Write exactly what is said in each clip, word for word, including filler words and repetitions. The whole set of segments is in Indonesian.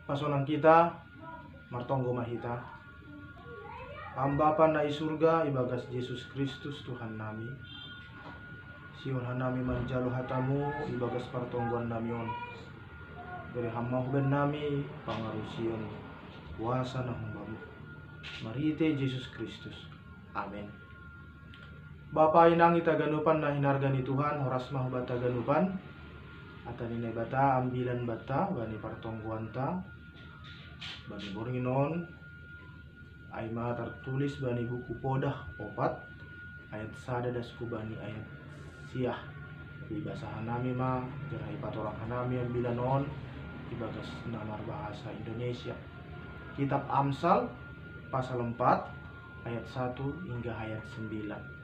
Pasonan kita, martonggo mahita. Hamba panai surga, ibagas Yesus Kristus Tuhan nami. Siun hanami manjalo hatamu, ibagas partongguan namion. Beri hamba huben nami, pangaruh siun, kuasa na humbamu. Marite Yesus Kristus. Amin. Bapa inang ita ganupan na hinargani Tuhan, horas mah bata ganupan. Ataninay bata, ambilan bata, bani partongguan ta. Bani boringinon, ay mga tertulis bani buku podah opat, ayat sada das kubani ayat siah. Di basahan nami ma, jerai patorang hanami yang bilanon, ibagas namar bahasa Indonesia. Kitab Amsal, pasal empat, ayat satu hingga ayat sembilan.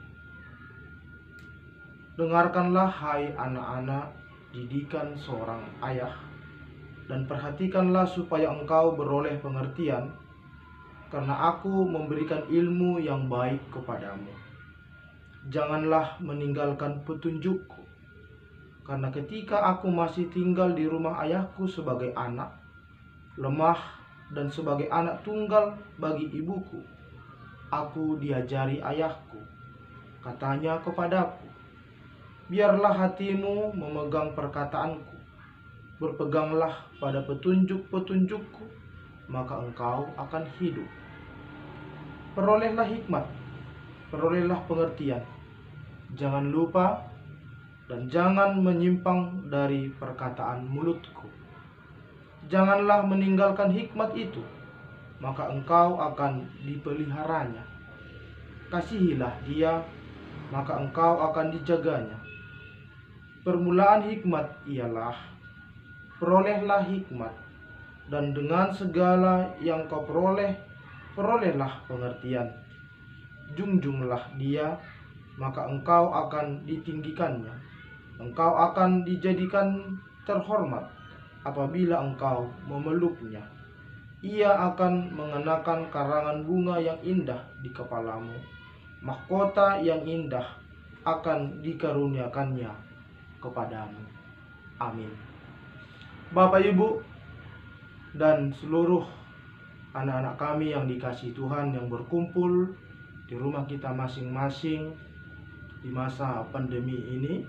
Dengarkanlah hai anak-anak didikan seorang ayah, dan perhatikanlah supaya engkau beroleh pengertian, karena aku memberikan ilmu yang baik kepadamu. Janganlah meninggalkan petunjukku, karena ketika aku masih tinggal di rumah ayahku sebagai anak, lemah dan sebagai anak tunggal bagi ibuku, aku diajari ayahku. Katanya kepadaku, biarlah hatimu memegang perkataanku, berpeganglah pada petunjuk-petunjukku, maka engkau akan hidup. Perolehlah hikmat, perolehlah pengertian. Jangan lupa dan jangan menyimpang dari perkataan mulutku. Janganlah meninggalkan hikmat itu, maka engkau akan dipeliharanya. Kasihilah dia, maka engkau akan dijaganya. Permulaan hikmat ialah, perolehlah hikmat, dan dengan segala yang kau peroleh, perolehlah pengertian. Junjunglah dia, maka engkau akan ditinggikannya. Engkau akan dijadikan terhormat apabila engkau memeluknya. Ia akan mengenakan karangan bunga yang indah di kepalamu. Mahkota yang indah akan dikaruniakannya kepadamu. Amin. Bapak, Ibu, dan seluruh anak-anak kami yang dikasihi Tuhan yang berkumpul di rumah kita masing-masing di masa pandemi ini,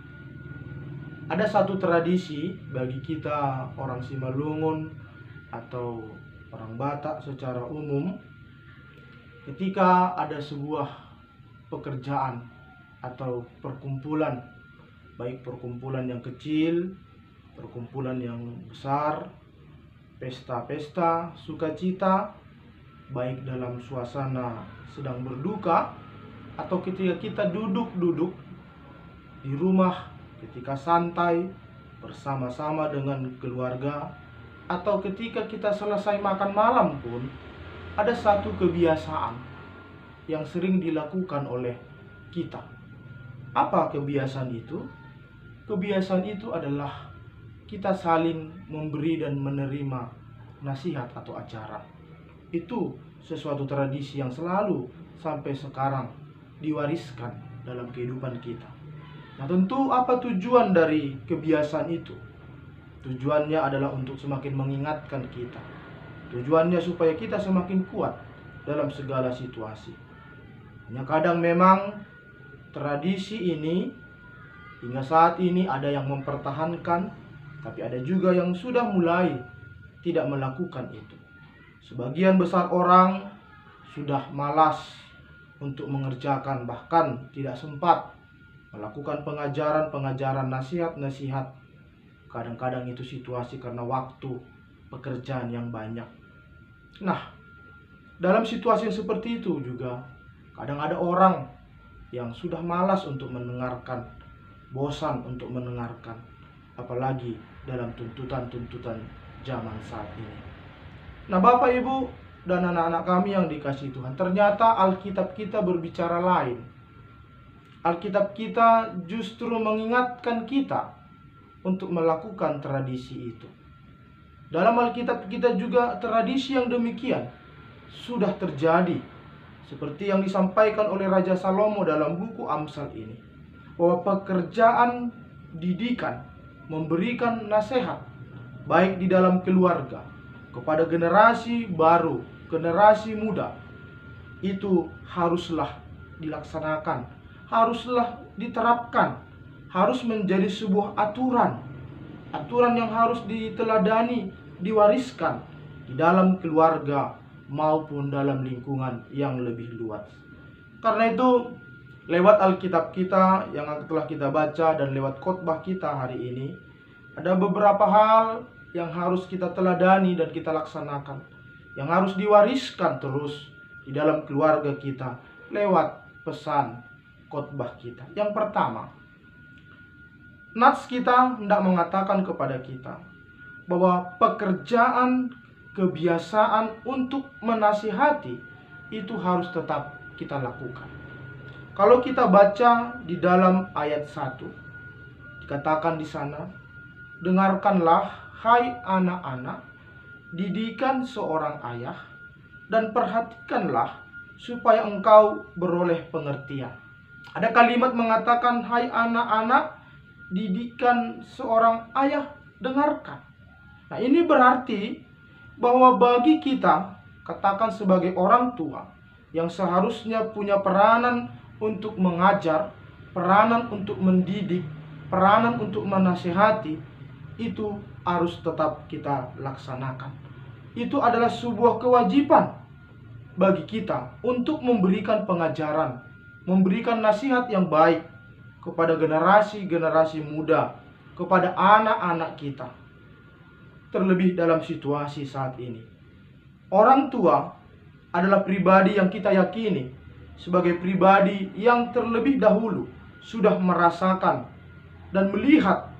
ada satu tradisi bagi kita orang Simalungun atau orang Batak secara umum. Ketika ada sebuah pekerjaan atau perkumpulan, baik perkumpulan yang kecil, perkumpulan yang besar, pesta-pesta, sukacita, baik dalam suasana sedang berduka, atau ketika kita duduk-duduk di rumah, ketika santai bersama-sama dengan keluarga, atau ketika kita selesai makan malam pun, ada satu kebiasaan yang sering dilakukan oleh kita. Apa kebiasaan itu? Kebiasaan itu adalah kita saling memberi dan menerima nasihat atau ajaran. Itu sesuatu tradisi yang selalu sampai sekarang diwariskan dalam kehidupan kita. Nah, tentu apa tujuan dari kebiasaan itu? Tujuannya adalah untuk semakin mengingatkan kita. Tujuannya supaya kita semakin kuat dalam segala situasi. Hanya kadang memang tradisi ini hingga saat ini ada yang mempertahankan, tapi ada juga yang sudah mulai tidak melakukan itu. Sebagian besar orang sudah malas untuk mengerjakan, bahkan tidak sempat melakukan pengajaran-pengajaran, nasihat-nasihat. Kadang-kadang itu situasi karena waktu pekerjaan yang banyak. Nah, dalam situasi yang seperti itu juga kadang ada orang yang sudah malas untuk mendengarkan, bosan untuk mendengarkan, apalagi dalam tuntutan-tuntutan zaman saat ini. Nah, Bapak, Ibu, dan anak-anak kami yang dikasihi Tuhan, ternyata Alkitab kita berbicara lain. Alkitab kita justru mengingatkan kita untuk melakukan tradisi itu. Dalam Alkitab kita juga tradisi yang demikian sudah terjadi, seperti yang disampaikan oleh Raja Salomo dalam buku Amsal ini, bahwa pekerjaan didikan, memberikan nasihat, baik di dalam keluarga kepada generasi baru, generasi muda, itu haruslah dilaksanakan, haruslah diterapkan, harus menjadi sebuah aturan, aturan yang harus diteladani, diwariskan di dalam keluarga maupun dalam lingkungan yang lebih luas. Karena itu, lewat Alkitab kita yang telah kita baca dan lewat khotbah kita hari ini, ada beberapa hal yang harus kita teladani dan kita laksanakan, yang harus diwariskan terus di dalam keluarga kita lewat pesan khotbah kita. Yang pertama, nats kita hendak mengatakan kepada kita bahwa pekerjaan kebiasaan untuk menasihati itu harus tetap kita lakukan. Kalau kita baca di dalam ayat satu, dikatakan di sana, dengarkanlah hai anak-anak, didikan seorang ayah, dan perhatikanlah supaya engkau beroleh pengertian. Ada kalimat mengatakan, hai anak-anak, didikan seorang ayah, dengarkan. Nah, ini berarti bahwa bagi kita, katakan sebagai orang tua, yang seharusnya punya peranan untuk mengajar, peranan untuk mendidik, peranan untuk menasihati, itu harus tetap kita laksanakan. Itu adalah sebuah kewajiban bagi kita untuk memberikan pengajaran, memberikan nasihat yang baik kepada generasi-generasi muda, kepada anak-anak kita. Terlebih dalam situasi saat ini, orang tua adalah pribadi yang kita yakini sebagai pribadi yang terlebih dahulu sudah merasakan dan melihat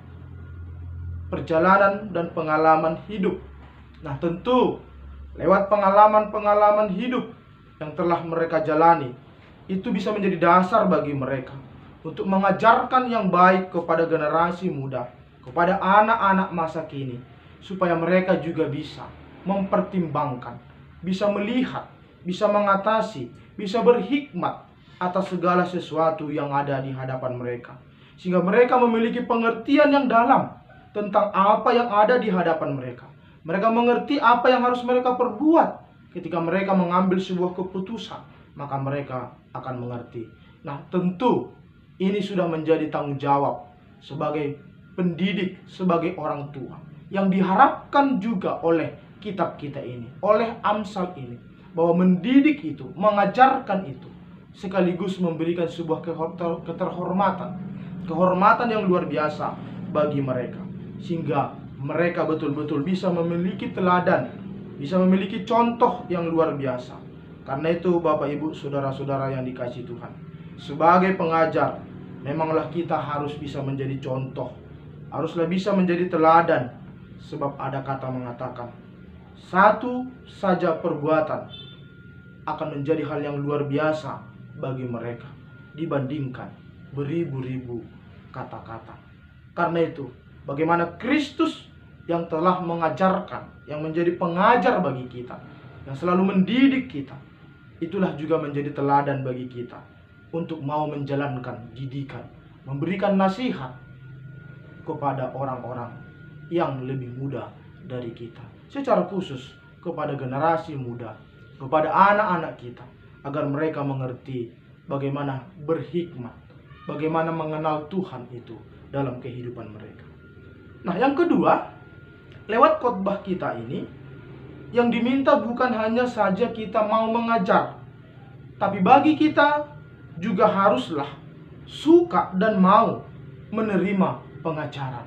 perjalanan dan pengalaman hidup. Nah, tentu lewat pengalaman-pengalaman hidup yang telah mereka jalani, itu bisa menjadi dasar bagi mereka untuk mengajarkan yang baik kepada generasi muda, kepada anak-anak masa kini, supaya mereka juga bisa mempertimbangkan, bisa melihat, bisa mengatasi, bisa berhikmat atas segala sesuatu yang ada di hadapan mereka, sehingga mereka memiliki pengertian yang dalam tentang apa yang ada di hadapan mereka. Mereka mengerti apa yang harus mereka perbuat ketika mereka mengambil sebuah keputusan, maka mereka akan mengerti. Nah, tentu ini sudah menjadi tanggung jawab sebagai pendidik, sebagai orang tua, yang diharapkan juga oleh kitab kita ini, oleh Amsal ini, bahwa mendidik itu, mengajarkan itu, sekaligus memberikan sebuah keterhormatan, kehormatan yang luar biasa bagi mereka, sehingga mereka betul-betul bisa memiliki teladan, bisa memiliki contoh yang luar biasa. Karena itu, Bapak, Ibu, saudara-saudara yang dikasihi Tuhan, sebagai pengajar, memanglah kita harus bisa menjadi contoh, haruslah bisa menjadi teladan. Sebab ada kata mengatakan, satu saja perbuatan akan menjadi hal yang luar biasa bagi mereka dibandingkan beribu-ribu kata-kata. Karena itu, bagaimana Kristus yang telah mengajarkan, yang menjadi pengajar bagi kita, yang selalu mendidik kita, itulah juga menjadi teladan bagi kita untuk mau menjalankan didikan, memberikan nasihat kepada orang-orang yang lebih muda dari kita, secara khusus kepada generasi muda, kepada anak-anak kita, agar mereka mengerti bagaimana berhikmat, bagaimana mengenal Tuhan itu dalam kehidupan mereka. Nah, yang kedua, lewat khotbah kita ini, yang diminta bukan hanya saja kita mau mengajar, tapi bagi kita juga haruslah suka dan mau menerima pengajaran.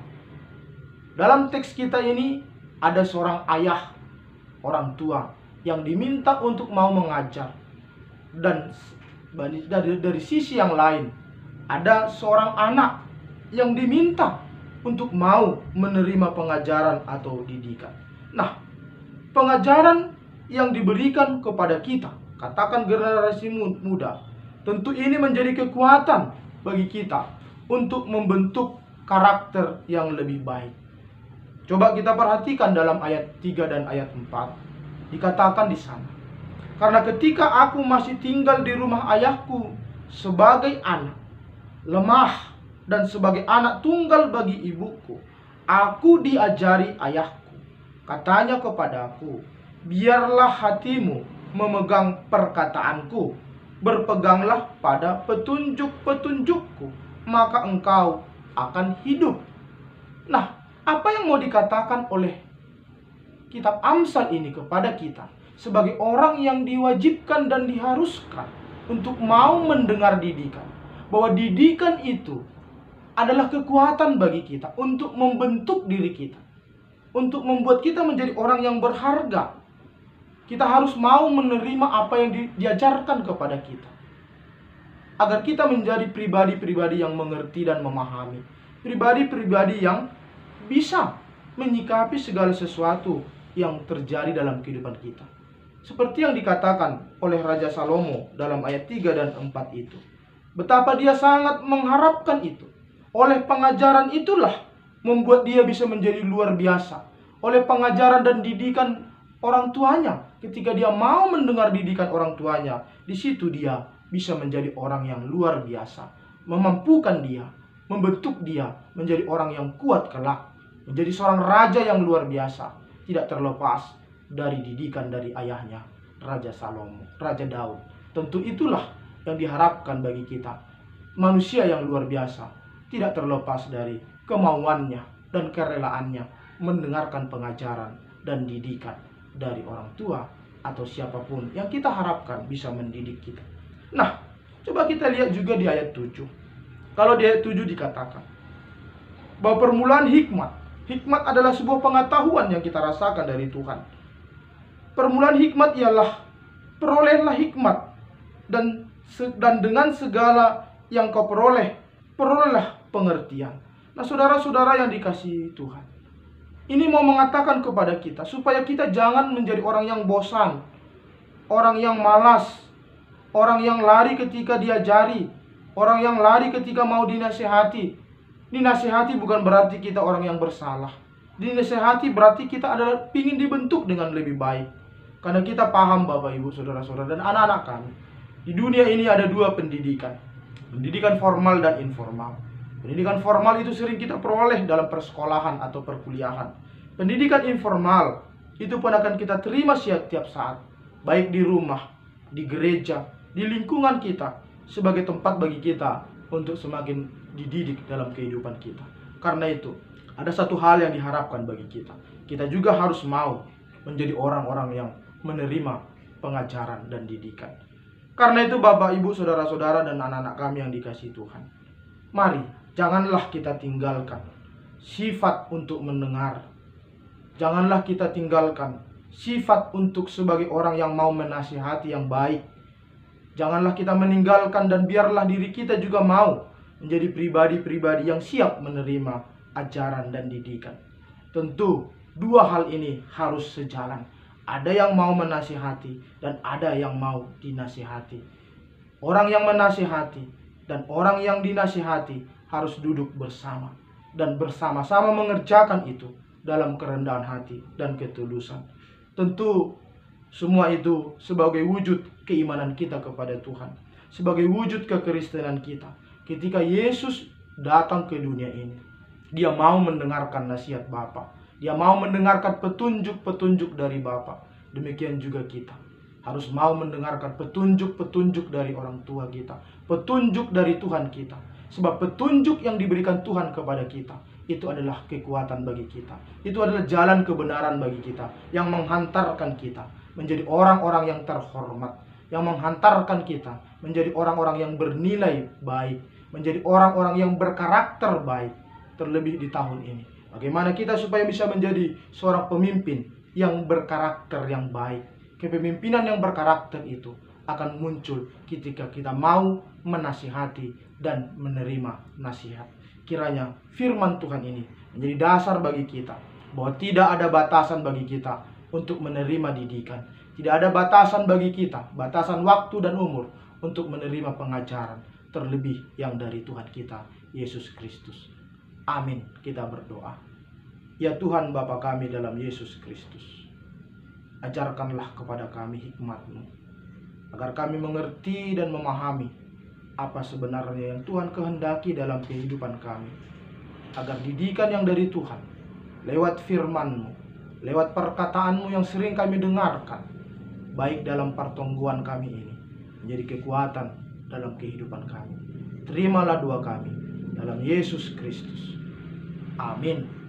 Dalam teks kita ini ada seorang ayah, orang tua, yang diminta untuk mau mengajar. Dan dari, dari sisi yang lain, ada seorang anak yang diminta untuk mau menerima pengajaran atau didikan. Nah, pengajaran yang diberikan kepada kita, katakan generasi muda, tentu ini menjadi kekuatan bagi kita untuk membentuk karakter yang lebih baik. Coba kita perhatikan dalam ayat tiga dan ayat empat. Dikatakan di sana, karena ketika aku masih tinggal di rumah ayahku sebagai anak, lemah dan sebagai anak tunggal bagi ibuku, aku diajari ayahku, Katanya kepadaku, biarlah hatimu memegang perkataanku, berpeganglah pada petunjuk-petunjukku, maka engkau akan hidup. Nah, apa yang mau dikatakan oleh kitab Amsal ini kepada kita sebagai orang yang diwajibkan dan diharuskan untuk mau mendengar didikan? Bahwa didikan itu adalah kekuatan bagi kita untuk membentuk diri kita, untuk membuat kita menjadi orang yang berharga. Kita harus mau menerima apa yang di, diajarkan kepada kita, agar kita menjadi pribadi-pribadi yang mengerti dan memahami, pribadi-pribadi yang bisa menyikapi segala sesuatu yang terjadi dalam kehidupan kita. Seperti yang dikatakan oleh Raja Salomo dalam ayat tiga dan empat itu. Betapa dia sangat mengharapkan itu. Oleh pengajaran itulah membuat dia bisa menjadi luar biasa. Oleh pengajaran dan didikan orang tuanya, ketika dia mau mendengar didikan orang tuanya, di situ dia bisa menjadi orang yang luar biasa, memampukan dia, membentuk dia menjadi orang yang kuat kelak, menjadi seorang raja yang luar biasa, tidak terlepas dari didikan dari ayahnya, Raja Salomo, Raja Daud. Tentu itulah yang diharapkan bagi kita, manusia yang luar biasa, tidak terlepas dari kemauannya dan kerelaannya mendengarkan pengajaran dan didikan dari orang tua atau siapapun yang kita harapkan bisa mendidik kita. Nah, coba kita lihat juga di ayat tujuh. Kalau di ayat tujuh dikatakan bahwa permulaan hikmat. Hikmat adalah sebuah pengetahuan yang kita rasakan dari Tuhan. Permulaan hikmat ialah perolehlah hikmat, dan dan dengan segala yang kau peroleh, perolehlah pengertian. Nah, saudara-saudara yang dikasihi Tuhan, ini mau mengatakan kepada kita supaya kita jangan menjadi orang yang bosan, orang yang malas, orang yang lari ketika diajari, orang yang lari ketika mau dinasihati. Dinasihati bukan berarti kita orang yang bersalah. Dinasihati berarti kita adalah ingin dibentuk dengan lebih baik. Karena kita paham Bapak Ibu Saudara-saudara dan anak-anak kami, di dunia ini ada dua pendidikan. Pendidikan formal dan informal. Pendidikan formal itu sering kita peroleh dalam persekolahan atau perkuliahan. Pendidikan informal itu pun akan kita terima setiap saat, baik di rumah, di gereja, di lingkungan kita, sebagai tempat bagi kita untuk semakin dididik dalam kehidupan kita. Karena itu, ada satu hal yang diharapkan bagi kita. Kita juga harus mau menjadi orang-orang yang menerima pengajaran dan didikan. Karena itu Bapak, Ibu, Saudara-saudara dan anak-anak kami yang dikasihi Tuhan, mari janganlah kita tinggalkan sifat untuk mendengar. Janganlah kita tinggalkan sifat untuk sebagai orang yang mau menasihati yang baik. Janganlah kita meninggalkan dan biarlah diri kita juga mau menjadi pribadi-pribadi yang siap menerima ajaran dan didikan. Tentu dua hal ini harus sejalan. Ada yang mau menasihati dan ada yang mau dinasihati. Orang yang menasihati dan orang yang dinasihati harus duduk bersama dan bersama-sama mengerjakan itu dalam kerendahan hati dan ketulusan. Tentu semua itu sebagai wujud keimanan kita kepada Tuhan, sebagai wujud kekristenan kita. Ketika Yesus datang ke dunia ini, dia mau mendengarkan nasihat Bapa, dia mau mendengarkan petunjuk-petunjuk dari Bapa. Demikian juga kita harus mau mendengarkan petunjuk-petunjuk dari orang tua kita, petunjuk dari Tuhan kita. Sebab petunjuk yang diberikan Tuhan kepada kita itu adalah kekuatan bagi kita. Itu adalah jalan kebenaran bagi kita, yang menghantarkan kita menjadi orang-orang yang terhormat, yang menghantarkan kita menjadi orang-orang yang bernilai baik, menjadi orang-orang yang berkarakter baik. Terlebih di tahun ini, bagaimana kita supaya bisa menjadi seorang pemimpin yang berkarakter yang baik. Kepemimpinan yang berkarakter itu akan muncul ketika kita mau menasihati dan menerima nasihat. Kiranya firman Tuhan ini menjadi dasar bagi kita, bahwa tidak ada batasan bagi kita untuk menerima didikan. Tidak ada batasan bagi kita, batasan waktu dan umur untuk menerima pengajaran, terlebih yang dari Tuhan kita, Yesus Kristus. Amin. Kita berdoa. Ya Tuhan Bapa kami dalam Yesus Kristus, ajarkanlah kepada kami hikmat-Mu, agar kami mengerti dan memahami apa sebenarnya yang Tuhan kehendaki dalam kehidupan kami, agar didikan yang dari Tuhan lewat firman-Mu, lewat perkataan-Mu yang sering kami dengarkan, baik dalam pertongguan kami ini, menjadi kekuatan dalam kehidupan kami. Terimalah doa kami dalam Yesus Kristus. Amin.